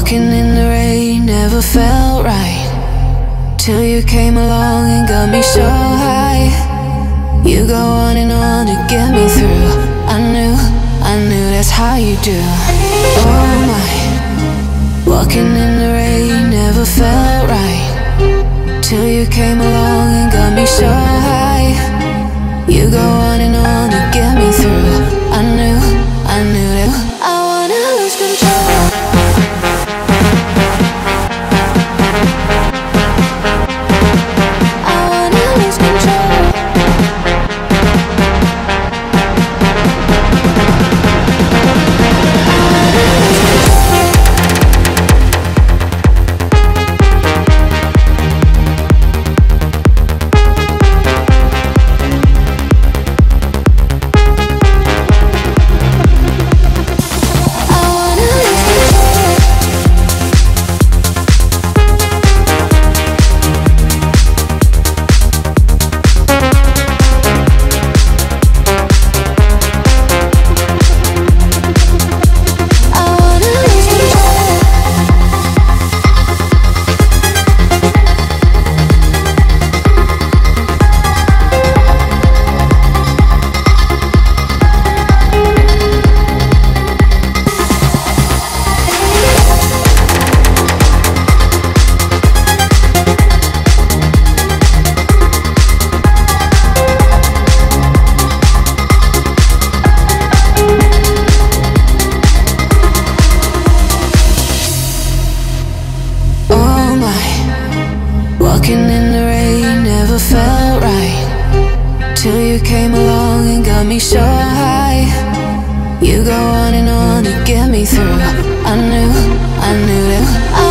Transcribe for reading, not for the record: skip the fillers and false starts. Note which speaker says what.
Speaker 1: Walking in the rain never felt right, till you came along and got me so high. You go on and on to get me through. I knew that's how you do. Oh my, walking in the rain never felt right, till you came along and got me so high. You go on and on to get me through. I knew that I wanna lose control. I wanna lose control. Walking in the rain never felt right, till you came along and got me so high. You go on and on to get me through. I knew that